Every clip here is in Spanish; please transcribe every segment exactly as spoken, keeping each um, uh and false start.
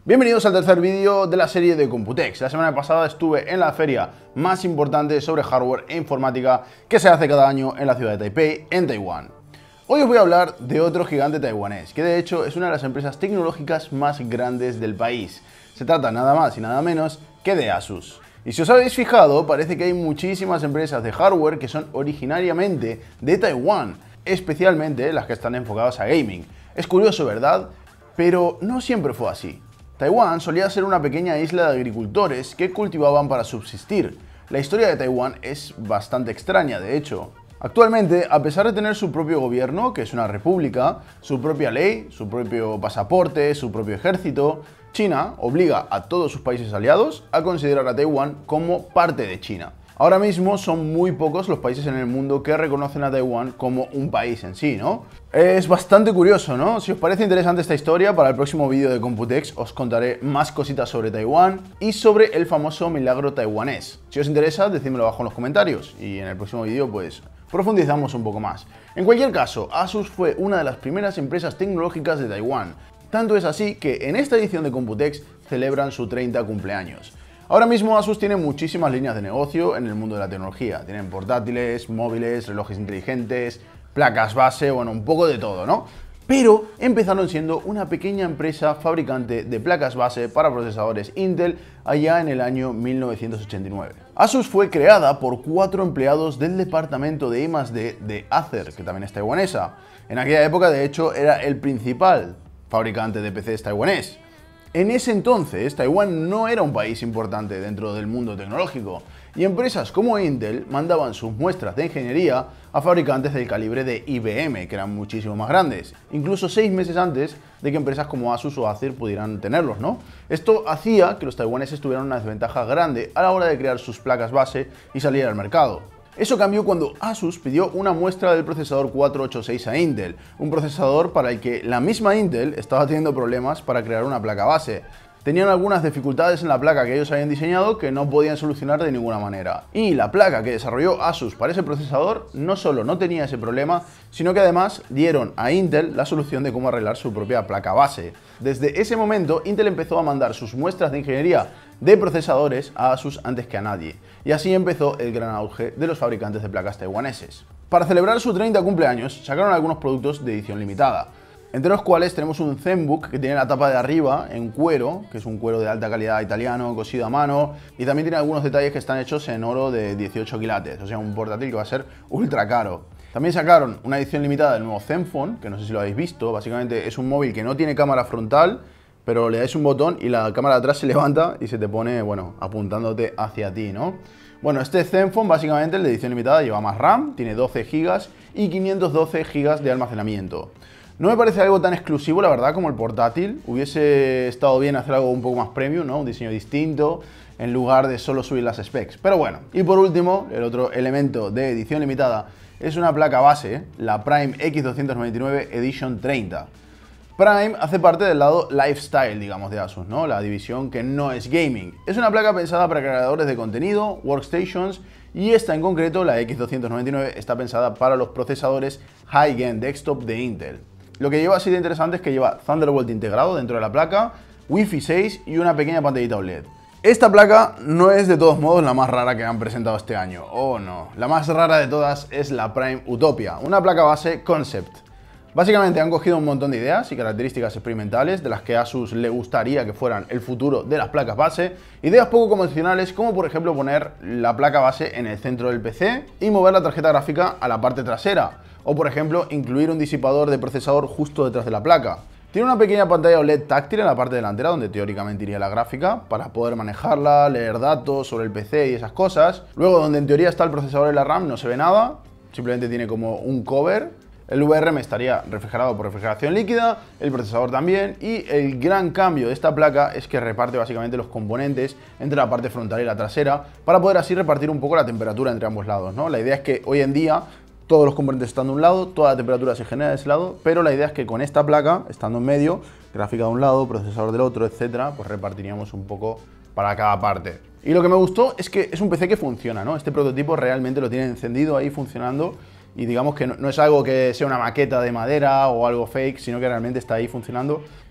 Bienvenidos al tercer vídeo de la serie de Computex. La semana pasada estuve en la feria más importante sobre hardware e informática que se hace cada año en la ciudad de Taipei, en Taiwán. Hoy os voy a hablar de otro gigante taiwanés, que de hecho es una de las empresas tecnológicas más grandes del país. Se trata nada más y nada menos que de Asus. Y si os habéis fijado, parece que hay muchísimas empresas de hardware que son originariamente de Taiwán, especialmente las que están enfocadas a gaming. Es curioso, ¿verdad? Pero no siempre fue así. Taiwán solía ser una pequeña isla de agricultores que cultivaban para subsistir. La historia de Taiwán es bastante extraña, de hecho. Actualmente, a pesar de tener su propio gobierno, que es una república, su propia ley, su propio pasaporte, su propio ejército, China obliga a todos sus países aliados a considerar a Taiwán como parte de China. Ahora mismo son muy pocos los países en el mundo que reconocen a Taiwán como un país en sí, ¿no? Es bastante curioso, ¿no? Si os parece interesante esta historia, para el próximo vídeo de Computex os contaré más cositas sobre Taiwán y sobre el famoso milagro taiwanés. Si os interesa, decídmelo abajo en los comentarios y en el próximo vídeo pues profundizamos un poco más. En cualquier caso, Asus fue una de las primeras empresas tecnológicas de Taiwán. Tanto es así que en esta edición de Computex celebran su treinta cumpleaños. Ahora mismo Asus tiene muchísimas líneas de negocio en el mundo de la tecnología. Tienen portátiles, móviles, relojes inteligentes, placas base, bueno, un poco de todo, ¿no? Pero empezaron siendo una pequeña empresa fabricante de placas base para procesadores Intel allá en el año mil novecientos ochenta y nueve. Asus fue creada por cuatro empleados del departamento de I más D de Acer, que también es taiwanesa. En aquella época, de hecho, era el principal fabricante de P Cs taiwanés. En ese entonces, Taiwán no era un país importante dentro del mundo tecnológico y empresas como Intel mandaban sus muestras de ingeniería a fabricantes del calibre de I B M, que eran muchísimo más grandes, incluso seis meses antes de que empresas como Asus o Acer pudieran tenerlos, ¿no? Esto hacía que los taiwaneses tuvieran una desventaja grande a la hora de crear sus placas base y salir al mercado. Eso cambió cuando Asus pidió una muestra del procesador cuatrocientos ochenta y seis a Intel, un procesador para el que la misma Intel estaba teniendo problemas para crear una placa base. Tenían algunas dificultades en la placa que ellos habían diseñado que no podían solucionar de ninguna manera. Y la placa que desarrolló Asus para ese procesador no solo no tenía ese problema, sino que además dieron a Intel la solución de cómo arreglar su propia placa base. Desde ese momento, Intel empezó a mandar sus muestras de ingeniería de procesadores a Asus antes que a nadie. Y así empezó el gran auge de los fabricantes de placas taiwaneses. Para celebrar su treinta cumpleaños, sacaron algunos productos de edición limitada, entre los cuales tenemos un ZenBook que tiene la tapa de arriba en cuero, que es un cuero de alta calidad italiano, cosido a mano, y también tiene algunos detalles que están hechos en oro de dieciocho quilates, o sea, un portátil que va a ser ultra caro. También sacaron una edición limitada del nuevo Zenfone, que no sé si lo habéis visto, básicamente es un móvil que no tiene cámara frontal, pero le dais un botón y la cámara de atrás se levanta y se te pone, bueno, apuntándote hacia ti, ¿no? Bueno, este Zenfone, básicamente, el de edición limitada, lleva más RAM, tiene doce gigas y quinientos doce gigas de almacenamiento. No me parece algo tan exclusivo, la verdad, como el portátil. Hubiese estado bien hacer algo un poco más premium, ¿no? Un diseño distinto, en lugar de solo subir las specs. Pero bueno, y por último, el otro elemento de edición limitada es una placa base, la Prime X doscientos noventa y nueve Edition treinta. Prime hace parte del lado lifestyle, digamos, de Asus, ¿no? La división que no es gaming. Es una placa pensada para creadores de contenido, workstations, y esta en concreto, la X doscientos noventa y nueve, está pensada para los procesadores high-end desktop de Intel. Lo que lleva así de interesante es que lleva Thunderbolt integrado dentro de la placa, Wi-Fi seis y una pequeña pantallita O L E D. Esta placa no es de todos modos la más rara que han presentado este año, oh no. La más rara de todas es la Prime Utopia, una placa base concept. Básicamente han cogido un montón de ideas y características experimentales de las que a Asus le gustaría que fueran el futuro de las placas base, ideas poco convencionales como por ejemplo poner la placa base en el centro del P C y mover la tarjeta gráfica a la parte trasera, o por ejemplo incluir un disipador de procesador justo detrás de la placa. Tiene una pequeña pantalla O L E D táctil en la parte delantera donde teóricamente iría la gráfica para poder manejarla, leer datos sobre el P C y esas cosas. Luego donde en teoría está el procesador y la RAM no se ve nada, simplemente tiene como un cover. El V R M estaría refrigerado por refrigeración líquida, el procesador también, y el gran cambio de esta placa es que reparte básicamente los componentes entre la parte frontal y la trasera para poder así repartir un poco la temperatura entre ambos lados, ¿no? La idea es que hoy en día todos los componentes están de un lado, toda la temperatura se genera de ese lado, pero la idea es que con esta placa, estando en medio, gráfica de un lado, procesador del otro, etcétera, pues repartiríamos un poco para cada parte. Y lo que me gustó es que es un P C que funciona, ¿no? Este prototipo realmente lo tiene encendido ahí funcionando y digamos que no, no es algo que sea una maqueta de madera o algo fake, sino que realmente está ahí funcionando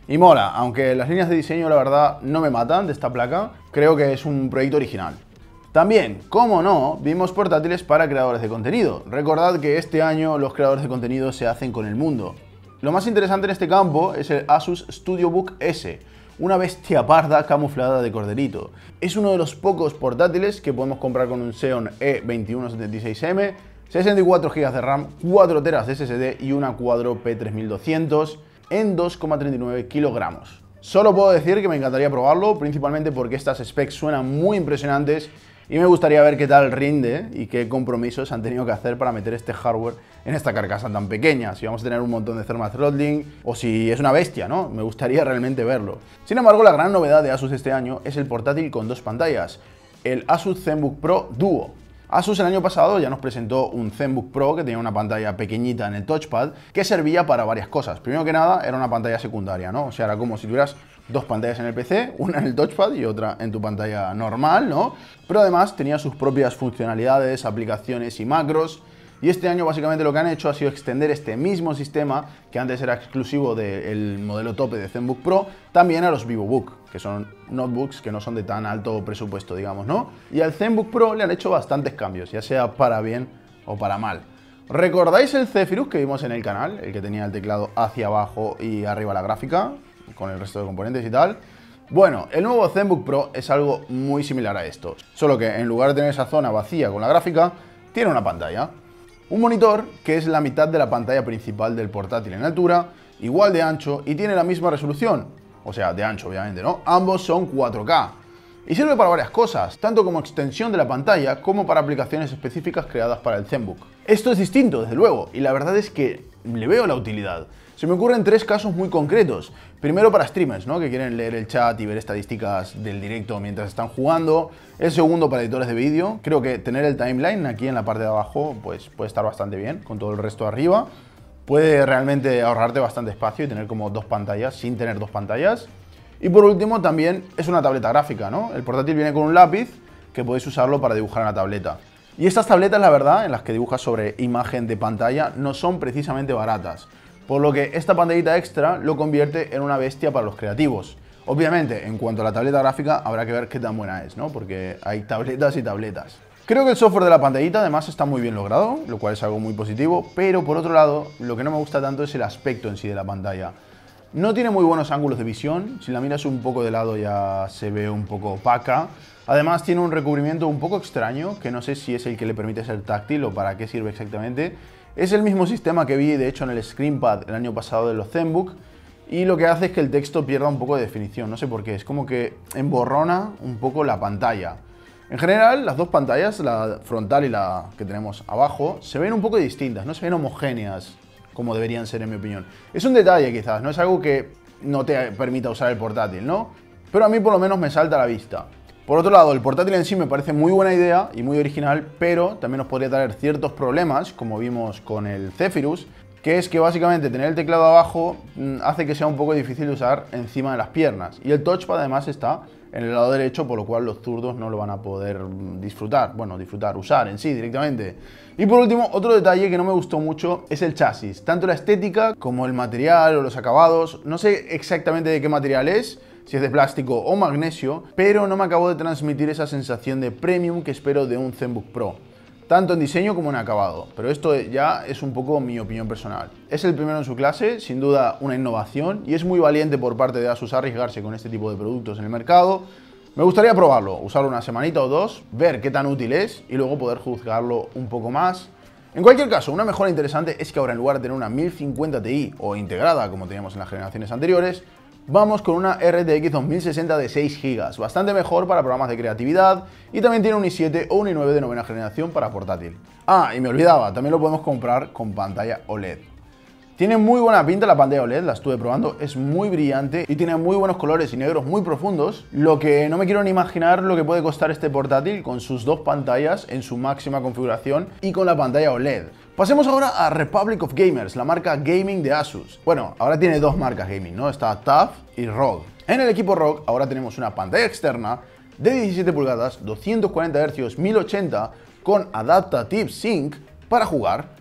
Y mola, aunque las líneas de diseño la verdad no me matan de esta placa, creo que es un proyecto original. También, como no, vimos portátiles para creadores de contenido. Recordad que este año los creadores de contenido se hacen con el mundo. Lo más interesante en este campo es el Asus StudioBook S, una bestia parda camuflada de corderito. Es uno de los pocos portátiles que podemos comprar con un Xeon E veintiuno setenta y seis M, sesenta y cuatro gigas de RAM, cuatro teras de S S D y una Quadro P tres mil doscientos en dos coma treinta y nueve kilogramos. Solo puedo decir que me encantaría probarlo, principalmente porque estas specs suenan muy impresionantes y me gustaría ver qué tal rinde y qué compromisos han tenido que hacer para meter este hardware en esta carcasa tan pequeña. Si vamos a tener un montón de thermal throttling o si es una bestia, ¿no? Me gustaría realmente verlo. Sin embargo, la gran novedad de Asus este año es el portátil con dos pantallas, el Asus ZenBook Pro Duo. Asus el año pasado ya nos presentó un ZenBook Pro que tenía una pantalla pequeñita en el touchpad que servía para varias cosas. Primero que nada, era una pantalla secundaria, ¿no? O sea, era como si tuvieras dos pantallas en el P C, una en el touchpad y otra en tu pantalla normal, ¿no? Pero además tenía sus propias funcionalidades, aplicaciones y macros. Y este año básicamente lo que han hecho ha sido extender este mismo sistema, que antes era exclusivo del modelo tope de ZenBook Pro, también a los VivoBook, que son notebooks que no son de tan alto presupuesto, digamos, ¿no? Y al ZenBook Pro le han hecho bastantes cambios, ya sea para bien o para mal. ¿Recordáis el Zephyrus que vimos en el canal? El que tenía el teclado hacia abajo y arriba la gráfica, con el resto de componentes y tal. Bueno, el nuevo ZenBook Pro es algo muy similar a esto, solo que en lugar de tener esa zona vacía con la gráfica, tiene una pantalla. Un monitor que es la mitad de la pantalla principal del portátil en altura, igual de ancho y tiene la misma resolución. O sea, de ancho obviamente, ¿no? Ambos son cuatro K. Y sirve para varias cosas, tanto como extensión de la pantalla como para aplicaciones específicas creadas para el ZenBook. Esto es distinto, desde luego, y la verdad es que le veo la utilidad. Se me ocurren tres casos muy concretos. Primero para streamers, ¿no? Que quieren leer el chat y ver estadísticas del directo mientras están jugando. El segundo para editores de vídeo. Creo que tener el timeline aquí en la parte de abajo pues puede estar bastante bien, con todo el resto arriba. Puede realmente ahorrarte bastante espacio y tener como dos pantallas sin tener dos pantallas. Y por último también es una tableta gráfica, ¿no? El portátil viene con un lápiz que podéis usarlo para dibujar en la tableta. Y estas tabletas, la verdad, en las que dibujas sobre imagen de pantalla, no son precisamente baratas. Por lo que esta pantallita extra lo convierte en una bestia para los creativos. Obviamente, en cuanto a la tableta gráfica, habrá que ver qué tan buena es, ¿no? Porque hay tabletas y tabletas. Creo que el software de la pantallita además está muy bien logrado, lo cual es algo muy positivo, pero por otro lado, lo que no me gusta tanto es el aspecto en sí de la pantalla. No tiene muy buenos ángulos de visión, si la miras un poco de lado ya se ve un poco opaca. Además tiene un recubrimiento un poco extraño, que no sé si es el que le permite ser táctil o para qué sirve exactamente. Es el mismo sistema que vi de hecho en el ScreenPad el año pasado de los ZenBook y lo que hace es que el texto pierda un poco de definición, no sé por qué, es como que emborrona un poco la pantalla. En general, las dos pantallas, la frontal y la que tenemos abajo, se ven un poco distintas, no se ven homogéneas como deberían ser en mi opinión. Es un detalle quizás, no es algo que no te permita usar el portátil, ¿no? Pero a mí por lo menos me salta a la vista. Por otro lado, el portátil en sí me parece muy buena idea y muy original, pero también nos podría traer ciertos problemas, como vimos con el Zephyrus, que es que básicamente tener el teclado abajo hace que sea un poco difícil de usar encima de las piernas. Y el touchpad además está en el lado derecho, por lo cual los zurdos no lo van a poder disfrutar, bueno, disfrutar, usar en sí directamente. Y por último, otro detalle que no me gustó mucho es el chasis. Tanto la estética como el material o los acabados, no sé exactamente de qué material es, si es de plástico o magnesio, pero no me acabó de transmitir esa sensación de premium que espero de un ZenBook Pro, tanto en diseño como en acabado, pero esto ya es un poco mi opinión personal. Es el primero en su clase, sin duda una innovación, y es muy valiente por parte de Asus arriesgarse con este tipo de productos en el mercado. Me gustaría probarlo, usarlo una semanita o dos, ver qué tan útil es y luego poder juzgarlo un poco más. En cualquier caso, una mejora interesante es que ahora en lugar de tener una mil cincuenta Ti o integrada como teníamos en las generaciones anteriores, vamos con una R T X dos mil sesenta de seis gigas, bastante mejor para programas de creatividad y también tiene un i siete o un i nueve de novena generación para portátil. Ah, y me olvidaba, también lo podemos comprar con pantalla O L E D. Tiene muy buena pinta la pantalla O L E D, la estuve probando, es muy brillante y tiene muy buenos colores y negros muy profundos, lo que no me quiero ni imaginar lo que puede costar este portátil con sus dos pantallas en su máxima configuración y con la pantalla O L E D. Pasemos ahora a Republic of Gamers, la marca gaming de Asus. Bueno, ahora tiene dos marcas gaming, ¿no? Está T U F y R O G. En el equipo R O G ahora tenemos una pantalla externa de diecisiete pulgadas, doscientos cuarenta hercios, mil ochenta con Adaptive Sync para jugar.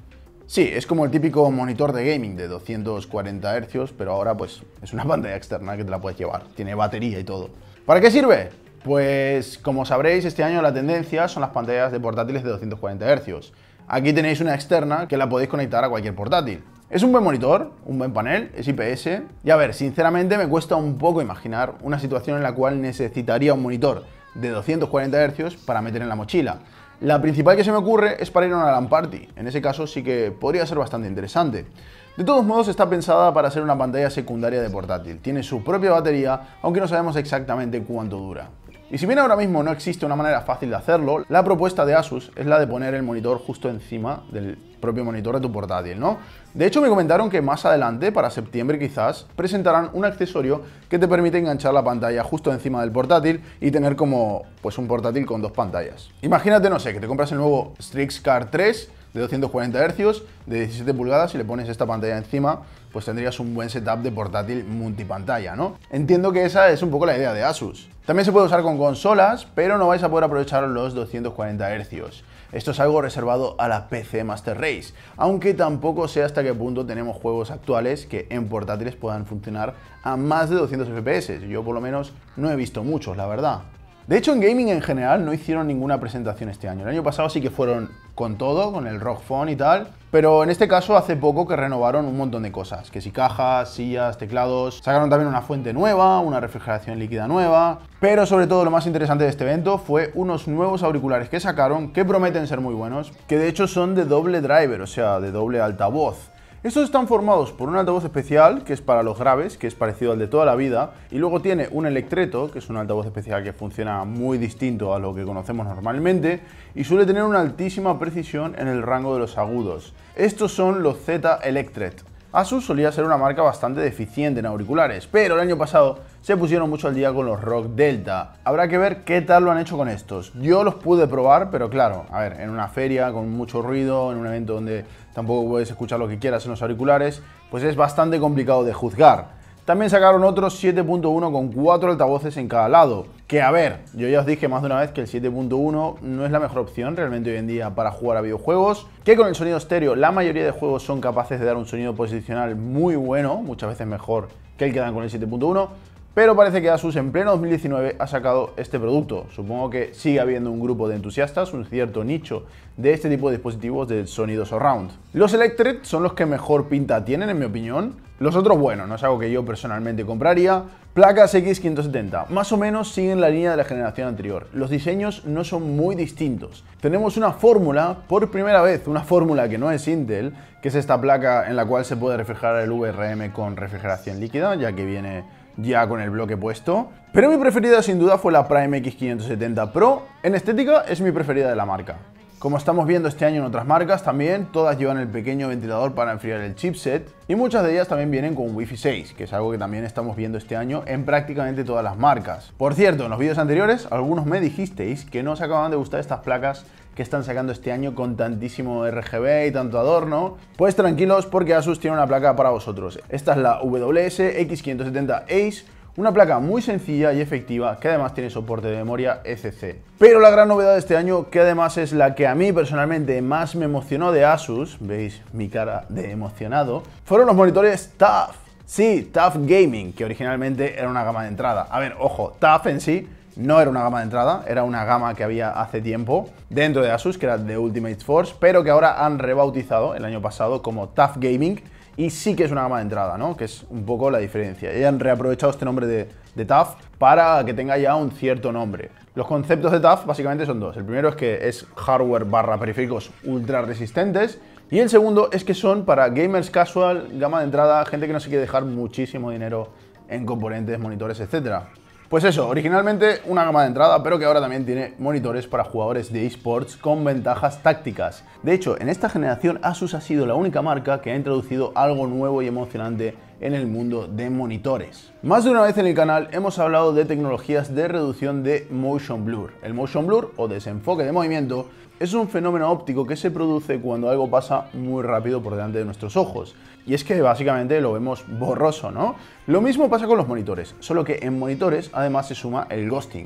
Sí, es como el típico monitor de gaming de doscientos cuarenta hercios, pero ahora pues es una pantalla externa que te la puedes llevar, tiene batería y todo. ¿Para qué sirve? Pues como sabréis, este año la tendencia son las pantallas de portátiles de doscientos cuarenta hercios. Aquí tenéis una externa que la podéis conectar a cualquier portátil. Es un buen monitor, un buen panel, es I P S. Y a ver, sinceramente me cuesta un poco imaginar una situación en la cual necesitaría un monitor de doscientos cuarenta hercios para meter en la mochila. La principal que se me ocurre es para ir a una LAN party. En ese caso sí que podría ser bastante interesante. De todos modos está pensada para ser una pantalla secundaria de portátil. Tiene su propia batería, aunque no sabemos exactamente cuánto dura. Y si bien ahora mismo no existe una manera fácil de hacerlo, la propuesta de Asus es la de poner el monitor justo encima del propio monitor de tu portátil, ¿no? De hecho me comentaron que más adelante, para septiembre quizás, presentarán un accesorio que te permite enganchar la pantalla justo encima del portátil y tener como pues un portátil con dos pantallas. Imagínate, no sé, que te compras el nuevo Strix Card tres de doscientos cuarenta hercios, de diecisiete pulgadas, y le pones esta pantalla encima, pues tendrías un buen setup de portátil multipantalla, ¿no? Entiendo que esa es un poco la idea de Asus. También se puede usar con consolas, pero no vais a poder aprovechar los doscientos cuarenta hercios. Esto es algo reservado a la P C Master Race, aunque tampoco sé hasta qué punto tenemos juegos actuales que en portátiles puedan funcionar a más de doscientos F P S. Yo por lo menos no he visto muchos, la verdad. De hecho, en gaming en general no hicieron ninguna presentación este año. El año pasado sí que fueron con todo, con el R O G Phone y tal, pero en este caso hace poco que renovaron un montón de cosas, que si cajas, sillas, teclados, sacaron también una fuente nueva, una refrigeración líquida nueva, pero sobre todo lo más interesante de este evento fue unos nuevos auriculares que sacaron que prometen ser muy buenos, que de hecho son de doble driver, o sea, de doble altavoz. Estos están formados por un altavoz especial, que es para los graves, que es parecido al de toda la vida, y luego tiene un Electreto, que es un altavoz especial que funciona muy distinto a lo que conocemos normalmente, y suele tener una altísima precisión en el rango de los agudos. Estos son los Z Electret. Asus solía ser una marca bastante deficiente en auriculares, pero el año pasado se pusieron mucho al día con los R O G Delta. Habrá que ver qué tal lo han hecho con estos. Yo los pude probar, pero claro, a ver, en una feria con mucho ruido, en un evento donde tampoco puedes escuchar lo que quieras en los auriculares, pues es bastante complicado de juzgar. También sacaron otros siete punto uno con cuatro altavoces en cada lado. Que a ver, yo ya os dije más de una vez que el siete punto uno no es la mejor opción realmente hoy en día para jugar a videojuegos. Que con el sonido estéreo la mayoría de juegos son capaces de dar un sonido posicional muy bueno, muchas veces mejor que el que dan con el siete punto uno. Pero parece que Asus en pleno dos mil diecinueve ha sacado este producto. Supongo que sigue habiendo un grupo de entusiastas, un cierto nicho de este tipo de dispositivos de sonido surround. Los Electret son los que mejor pinta tienen, en mi opinión. Los otros, bueno, no es algo que yo personalmente compraría. Placas X quinientos setenta, más o menos siguen la línea de la generación anterior. Los diseños no son muy distintos. Tenemos una fórmula, por primera vez, una fórmula que no es Intel, que es esta placa en la cual se puede refrigerar el V R M con refrigeración líquida, ya que viene ya con el bloque puesto. Pero mi preferida sin duda fue la Prime X quinientos setenta Pro. En estética es mi preferida de la marca. Como estamos viendo este año en otras marcas también, todas llevan el pequeño ventilador para enfriar el chipset y muchas de ellas también vienen con Wi-Fi seis, que es algo que también estamos viendo este año en prácticamente todas las marcas. Por cierto, en los vídeos anteriores algunos me dijisteis que no os acababan de gustar estas placas que están sacando este año con tantísimo R G B y tanto adorno. Pues tranquilos, porque Asus tiene una placa para vosotros. Esta es la W S X quinientos setenta Ace, una placa muy sencilla y efectiva que además tiene soporte de memoria E C C. Pero la gran novedad de este año, que además es la que a mí personalmente más me emocionó de Asus, veis mi cara de emocionado, fueron los monitores T U F. Sí, T U F Gaming, que originalmente era una gama de entrada. A ver, ojo, T U F en sí no era una gama de entrada, era una gama que había hace tiempo dentro de Asus, que era The Ultimate Force, pero que ahora han rebautizado el año pasado como T U F Gaming. Y sí que es una gama de entrada, ¿no? Que es un poco la diferencia. Y han reaprovechado este nombre de, de T U F para que tenga ya un cierto nombre. Los conceptos de T U F básicamente son dos. El primero es que es hardware barra periféricos ultra resistentes. Y el segundo es que son para gamers casual, gama de entrada, gente que no se quiere dejar muchísimo dinero en componentes, monitores, etcétera. Pues eso, originalmente una gama de entrada, pero que ahora también tiene monitores para jugadores de eSports con ventajas tácticas. De hecho, en esta generación Asus ha sido la única marca que ha introducido algo nuevo y emocionante en el mundo de monitores. Más de una vez en el canal hemos hablado de tecnologías de reducción de motion blur. El motion blur, o desenfoque de movimiento, es un fenómeno óptico que se produce cuando algo pasa muy rápido por delante de nuestros ojos. Y es que básicamente lo vemos borroso, ¿no? Lo mismo pasa con los monitores, solo que en monitores además se suma el ghosting.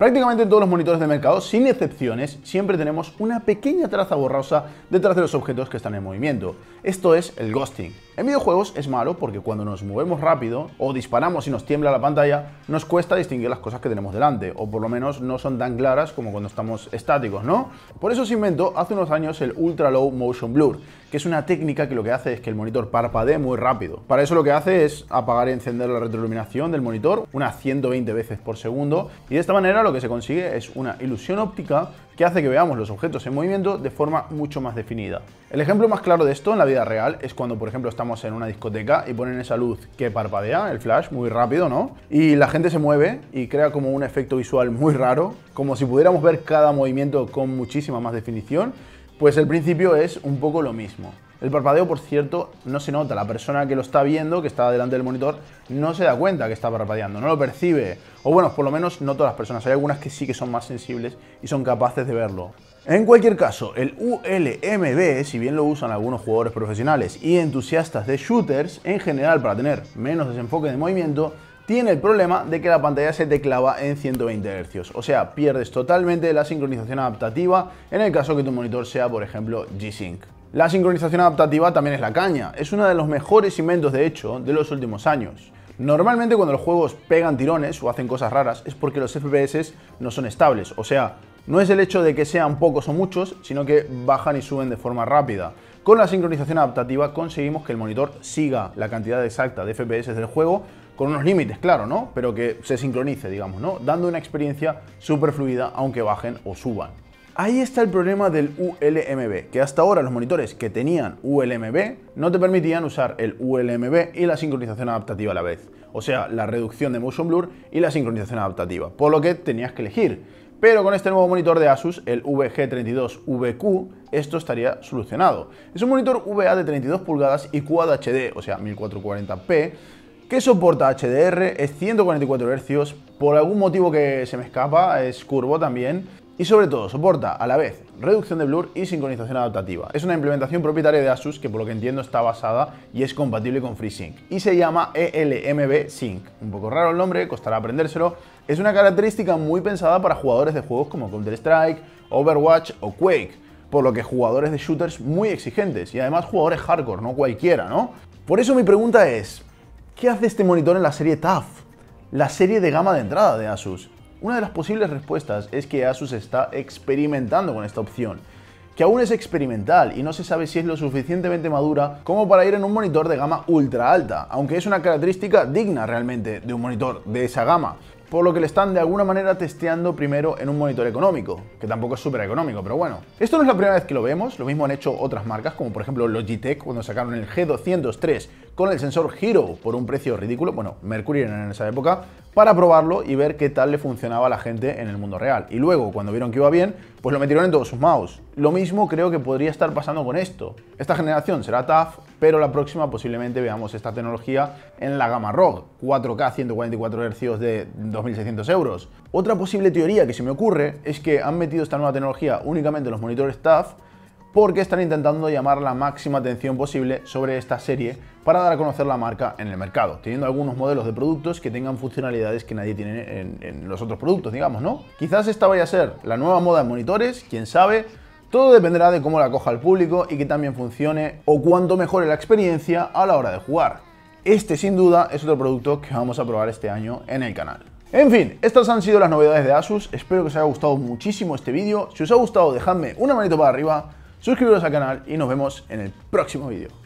Prácticamente en todos los monitores de mercado, sin excepciones, siempre tenemos una pequeña traza borrosa detrás de los objetos que están en movimiento. Esto es el ghosting. En videojuegos es malo porque cuando nos movemos rápido o disparamos y nos tiembla la pantalla, nos cuesta distinguir las cosas que tenemos delante, o por lo menos no son tan claras como cuando estamos estáticos, ¿no? Por eso se inventó hace unos años el Ultra Low Motion Blur, que es una técnica que lo que hace es que el monitor parpadee muy rápido. Para eso lo que hace es apagar y encender la retroiluminación del monitor unas ciento veinte veces por segundo, y de esta manera lo que se consigue es una ilusión óptica que hace que veamos los objetos en movimiento de forma mucho más definida. El ejemplo más claro de esto en la vida real es cuando, por ejemplo, estamos en una discoteca y ponen esa luz que parpadea, el flash, muy rápido, ¿no? Y la gente se mueve y crea como un efecto visual muy raro, como si pudiéramos ver cada movimiento con muchísima más definición. Pues el principio es un poco lo mismo. El parpadeo, por cierto, no se nota. La persona que lo está viendo, que está delante del monitor, no se da cuenta que está parpadeando, no lo percibe. O bueno, por lo menos no todas las personas. Hay algunas que sí que son más sensibles y son capaces de verlo. En cualquier caso, el U L M B, si bien lo usan algunos jugadores profesionales y entusiastas de shooters, en general para tener menos desenfoque de movimiento, tiene el problema de que la pantalla se te clava en ciento veinte hercios, o sea, pierdes totalmente la sincronización adaptativa en el caso que tu monitor sea, por ejemplo, G-Sync. La sincronización adaptativa también es la caña, es uno de los mejores inventos de hecho de los últimos años. Normalmente cuando los juegos pegan tirones o hacen cosas raras es porque los F P S no son estables, o sea, no es el hecho de que sean pocos o muchos, sino que bajan y suben de forma rápida. Con la sincronización adaptativa conseguimos que el monitor siga la cantidad exacta de F P S del juego, con unos límites, claro, ¿no? Pero que se sincronice, digamos, ¿no? Dando una experiencia súper fluida aunque bajen o suban. Ahí está el problema del U L M B, que hasta ahora los monitores que tenían U L M B no te permitían usar el U L M B y la sincronización adaptativa a la vez. O sea, la reducción de motion blur y la sincronización adaptativa, por lo que tenías que elegir. Pero con este nuevo monitor de Asus, el V G treinta y dos V Q, esto estaría solucionado. Es un monitor V A de treinta y dos pulgadas y Quad H D, o sea, mil cuatrocientos cuarenta p, que soporta H D R, es ciento cuarenta y cuatro hercios, por algún motivo que se me escapa, es curvo también, y sobre todo soporta a la vez reducción de blur y sincronización adaptativa. Es una implementación propietaria de Asus que por lo que entiendo está basada y es compatible con FreeSync y se llama E L M B Sync. Un poco raro el nombre, costará aprendérselo. Es una característica muy pensada para jugadores de juegos como Counter-Strike, Overwatch o Quake, por lo que jugadores de shooters muy exigentes y además jugadores hardcore, no cualquiera, ¿no? Por eso mi pregunta es, ¿qué hace este monitor en la serie T A F? La serie de gama de entrada de Asus. Una de las posibles respuestas es que Asus está experimentando con esta opción, que aún es experimental y no se sabe si es lo suficientemente madura como para ir en un monitor de gama ultra alta, aunque es una característica digna realmente de un monitor de esa gama, por lo que le están de alguna manera testeando primero en un monitor económico, que tampoco es súper económico, pero bueno. Esto no es la primera vez que lo vemos, lo mismo han hecho otras marcas, como por ejemplo Logitech cuando sacaron el G doscientos tres con el sensor Hero por un precio ridículo, bueno, Mercury en esa época, para probarlo y ver qué tal le funcionaba a la gente en el mundo real. Y luego, cuando vieron que iba bien, pues lo metieron en todos sus mouse. Lo mismo creo que podría estar pasando con esto. Esta generación será T A F, pero la próxima posiblemente veamos esta tecnología en la gama R O G, cuatro K ciento cuarenta y cuatro hercios de dos mil seiscientos euros. Otra posible teoría que se me ocurre es que han metido esta nueva tecnología únicamente en los monitores T A F porque están intentando llamar la máxima atención posible sobre esta serie para dar a conocer la marca en el mercado, teniendo algunos modelos de productos que tengan funcionalidades que nadie tiene en, en los otros productos, digamos, ¿no? Quizás esta vaya a ser la nueva moda en monitores, quién sabe. Todo dependerá de cómo la coja el público y que también funcione o cuánto mejore la experiencia a la hora de jugar. Este sin duda es otro producto que vamos a probar este año en el canal. En fin, estas han sido las novedades de Asus, espero que os haya gustado muchísimo este vídeo. Si os ha gustado, dejadme una manito para arriba, suscribiros al canal y nos vemos en el próximo vídeo.